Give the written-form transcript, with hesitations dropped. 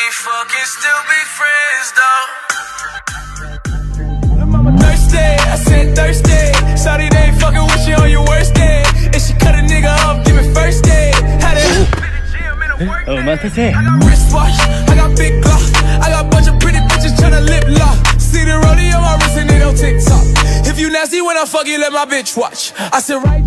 we fucking still be friends though. Thirsty, I said thirsty. Sorry they ain't fucking with you on your worst day. And she cut a nigga off, give me first day. Had it. I got wristwatch, I got big glock, I got bunch of pretty bitches tryna lip lock. See the rodeo on my wrist and they don't TikTok. If you nasty when I fuck you, let my bitch watch. I said right.